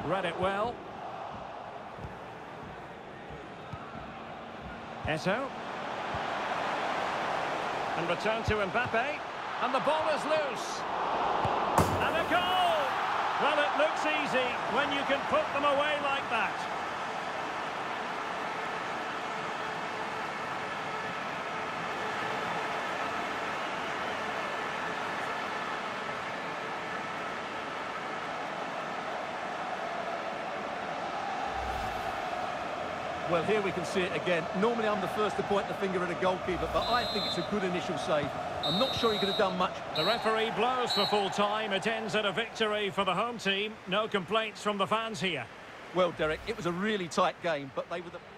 Read it well. Eto'o. And return to Mbappe. And the ball is loose. And a goal! Well, it looks easy when you can put them away like that. Well, here we can see it again. Normally I'm the first to point the finger at a goalkeeper, but I think it's a good initial save. I'm not sure he could have done much. The referee blows for full time. It ends at a victory for the home team. No complaints from the fans here. Well, Derek, it was a really tight game, but they were the...